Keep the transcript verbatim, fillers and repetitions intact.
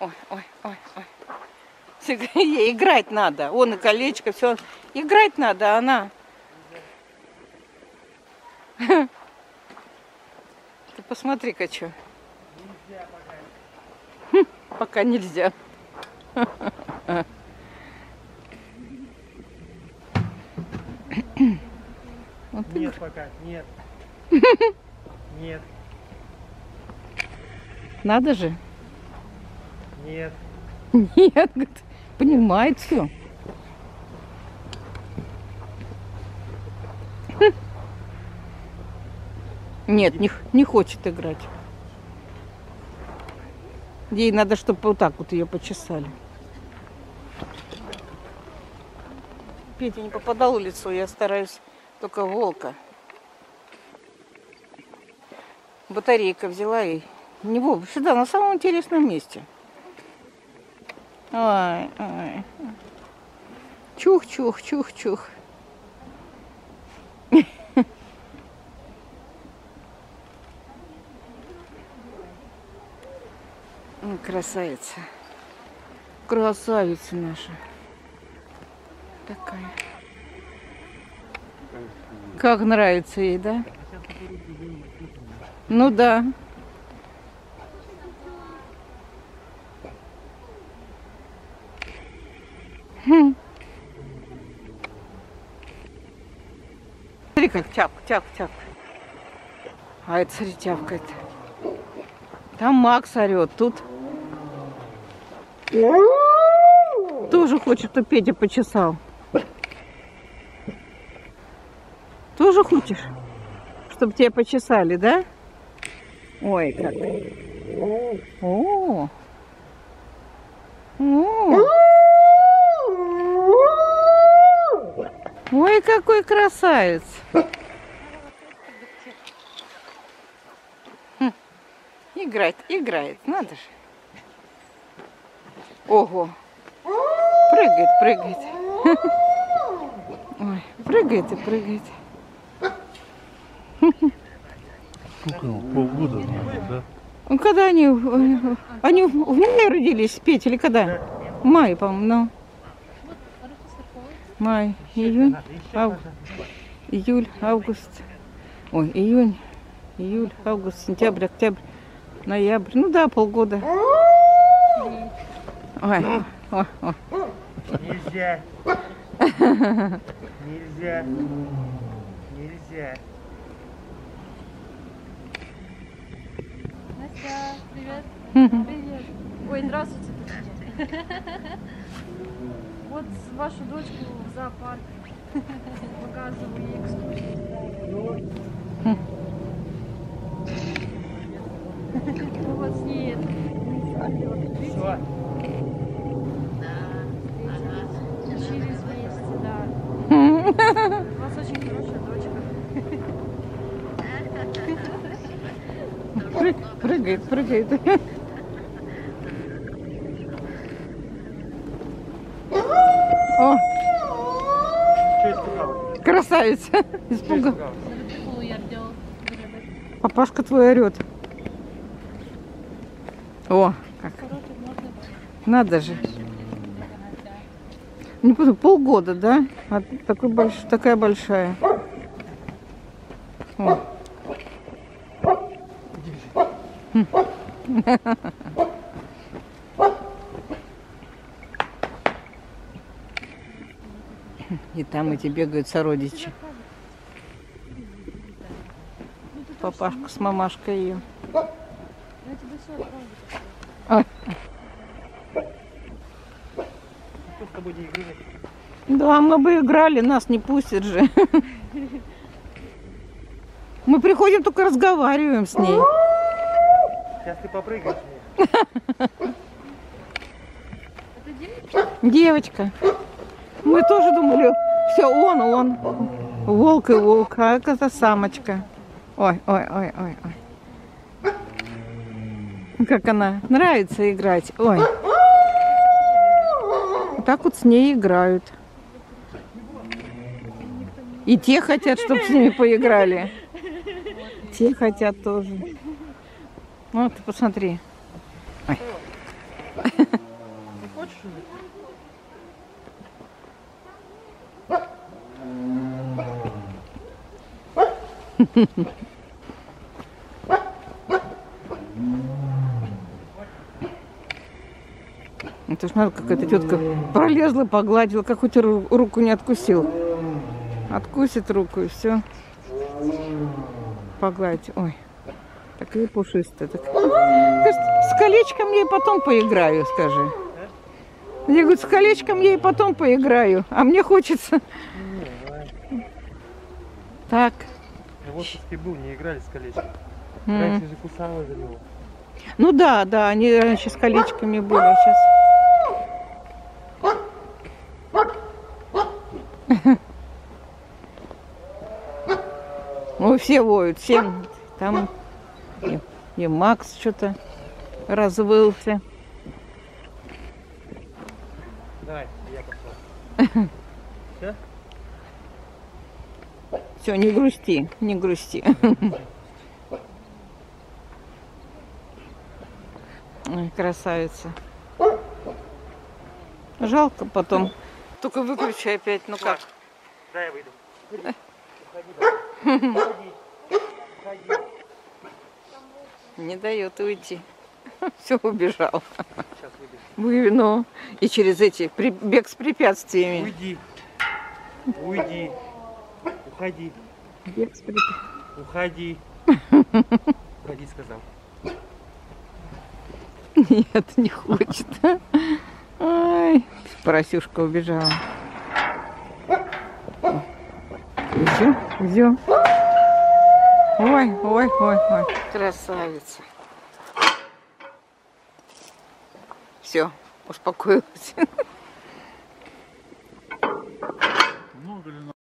ой, ой, ой, ой. Ей играть надо. Он и колечко, все. Играть надо, она. Ты посмотри-ка, что. Нельзя пока. Пока нельзя. Вот нет пока, нет. Нет. Надо же. Нет. Нет, понимает все. Нет, не, не хочет играть. Ей надо, чтобы вот так вот ее почесали. Петя не попадал в лицо, я стараюсь только волка. Батарейка взяла и не Вов, сюда, на самом интересном месте. Ой, ой. Чух, чух, чух, чух. Красавица. Красавица наша. Такая. Как нравится ей, да? Ну да. Хм. Смотри, как тяп, тяп, тяп. А это, смотри, тявкает. Там Макс орет, тут тоже хочет, чтобы Петя почесал. Тоже хочешь, чтобы тебя почесали, да? Ой, как. О. О. Ой, какой красавец. Хм. Играет, играет, надо же. Ого. Прыгает, прыгает. Ой, прыгает и прыгает. Полгода, наверное, да? Ну, когда они, они в мае родились, Петя, или когда? В мае, по-моему, ну. Май, июнь, ав... июль, август. Ой, июнь, июль, август, сентябрь, октябрь, ноябрь. Ну да, полгода. Ой, ой, ой. Нельзя. Нельзя. Нельзя. Настя, привет. Привет. Ой, здравствуйте. Вот вашу дочку в зоопарк. Показываю ей экскурсию. Ну вот с ней это. Все. Учились вместе, да. У вас очень хорошая дочка. Прыг- Прыгает, прыгает. О, Что испугалась? красавица. Что Испугал. испугалась? Папашка твой орет. О, как. Надо же. Не буду, полгода, да? А такой больш... такая большая. О. И там эти бегают сородичи. Папашка с мамашкой ее. Я тебе все отправлю. Ой. Что с тобой не играли? Да, мы бы играли, нас не пустят же. Мы приходим, только разговариваем с ней. Сейчас ты попрыгаешь. Это девочка? Девочка. Мы тоже думали, все, он, он. Волк и волк, а это самочка. Ой, ой, ой, ой, ой. Как она нравится играть. Ой. Вот так вот с ней играют. И те хотят, чтобы с ними поиграли. Те хотят тоже. Вот, посмотри. Ой. Это ж надо, какая-то тетка пролезла, погладила, как хоть ру- руку не откусил. Откусит руку и все. Погладить. Ой, такая пушистая. Так. С колечком я и потом поиграю, скажи. Я говорю, с колечком я и потом поиграю, а мне хочется. Так. Я в отпуске был, не играли с колечком. М. Раньше же кусала за него. Ну да, да, они раньше с колечками были, а сейчас... Ой, все воют, всем. Там и, и Макс что-то развылся. Давай, я пошел. Все? Все, не грусти, не грусти. Ой, красавица. Жалко потом. Только выключи опять, ну как? Да, я выйду. Уходи. Уходи, давай. Уходи. Уходи. Не дает уйти. Все, убежал. Сейчас выйдешь. Вы, ну, и через эти при- бег с препятствиями. Уйди. Уйди. Уходи. Бег с препятствиями. Уходи. Уходи, сказал. Нет, не хочет. Ай, поросюшка убежала. Все, все. Ой, ой, ой, ой. Красавица. Все, успокоилась.